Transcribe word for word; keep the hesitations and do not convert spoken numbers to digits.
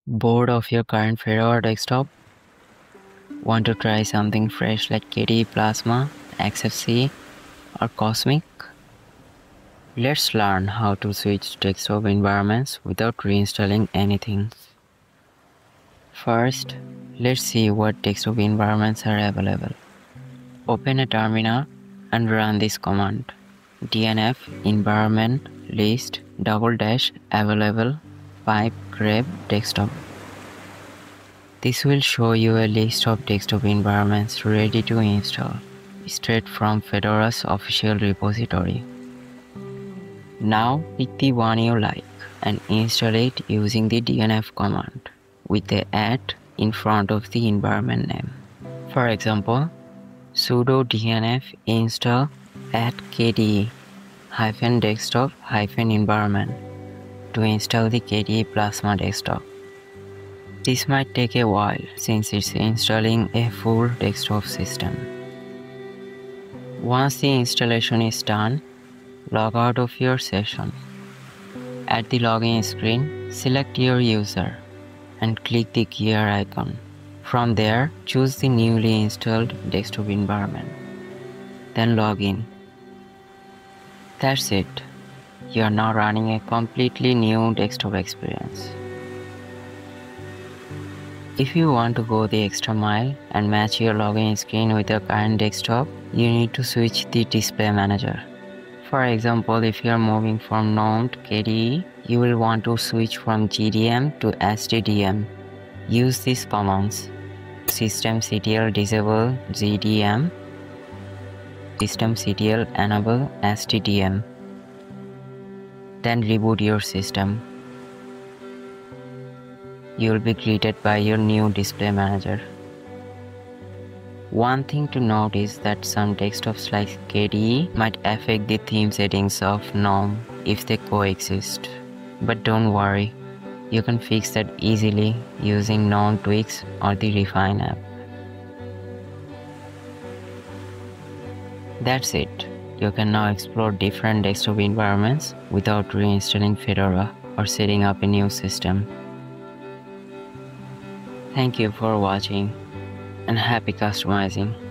Bored of your current Fedora desktop? Want to try something fresh like K D E Plasma, X F C E, or Cosmic? Let's learn how to switch desktop environments without reinstalling anything. First, let's see what desktop environments are available. Open a terminal and run this command: dnf environment list double dash available pipe grep desktop. This will show you a list of desktop environments ready to install, straight from Fedora's official repository. Now pick the one you like and install it using the dnf command with the at in front of the environment name. For example, sudo dnf install at kde hyphen desktop hyphen environment to install the K D E Plasma desktop. This might take a while since it's installing a full desktop system. Once the installation is done, log out of your session. At the login screen, select your user and click the gear icon. From there, choose the newly installed desktop environment. Then log in. That's it. You are now running a completely new desktop experience. If you want to go the extra mile and match your login screen with your current desktop, you need to switch the display manager. For example, if you are moving from GNOME to K D E, you will want to switch from G D M to S D D M. Use these commands: systemctl disable G D M, systemctl enable S D D M. Then reboot your system. You will be greeted by your new display manager. One thing to note is that some desktops like K D E might affect the theme settings of GNOME if they coexist. But don't worry, you can fix that easily using GNOME Tweaks or the Refine app. That's it. You can now explore different desktop environments without reinstalling Fedora or setting up a new system. Thank you for watching and happy customizing.